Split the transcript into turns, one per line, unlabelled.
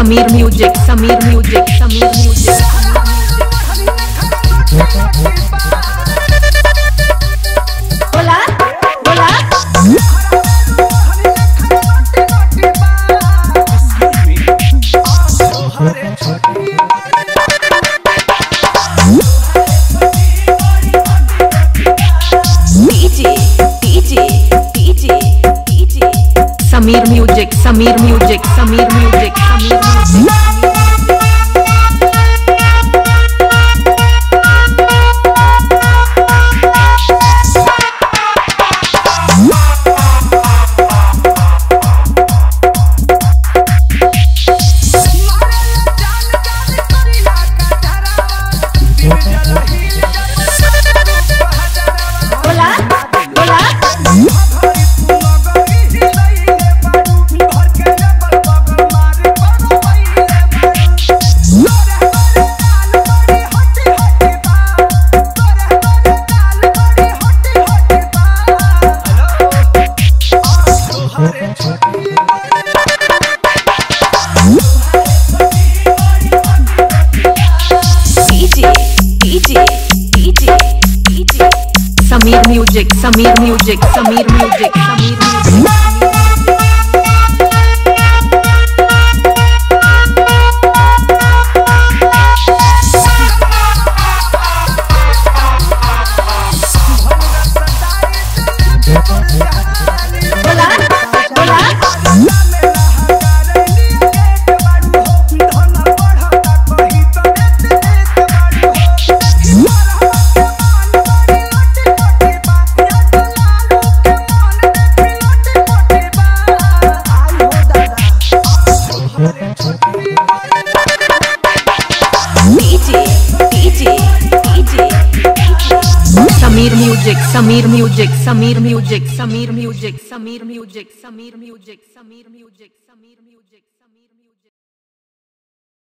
Sameer music Sameer music Sameer music बोला बोला Sameer music Sameer music Sameer music Sameer music Sameer music Sameer music Sameer music Sameer music Sameer music Sameer music Sameer music Sameer music Sameer music Sameer music Sameer music Sameer music